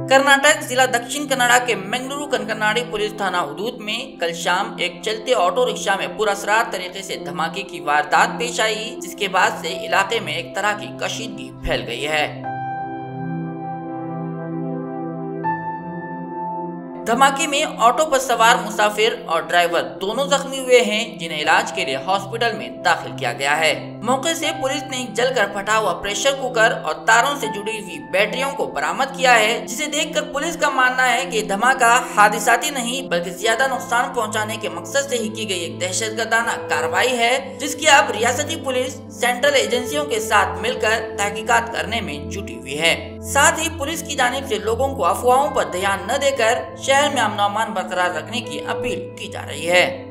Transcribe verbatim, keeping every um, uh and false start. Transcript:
कर्नाटक जिला दक्षिण कन्नड़ा के मंगलुरु कनकनाडी पुलिस थाना हदूद में कल शाम एक चलते ऑटो रिक्शा में पुरअसरार तरीके से धमाके की वारदात पेश आई, जिसके बाद से इलाके में एक तरह की कशीदगी फैल गई है। धमाके में ऑटो पर सवार मुसाफिर और ड्राइवर दोनों जख्मी हुए हैं, जिन्हें इलाज के लिए हॉस्पिटल में दाखिल किया गया है। मौके से पुलिस ने जलकर फटा हुआ प्रेशर कुकर और तारों से जुड़ी हुई बैटरियों को बरामद किया है, जिसे देखकर पुलिस का मानना है कि धमाका हादिसाती नहीं बल्कि ज्यादा नुकसान पहुंचाने के मकसद से ही की गई एक दहशतगर्दाना कार्रवाई है, जिसकी अब रियासती पुलिस सेंट्रल एजेंसियों के साथ मिलकर तहकीकात करने में जुटी हुई है। साथ ही पुलिस की जानिब से लोगों को अफवाहों पर ध्यान न देकर शहर में अमन अमान बरकरार रखने की अपील की जा रही है।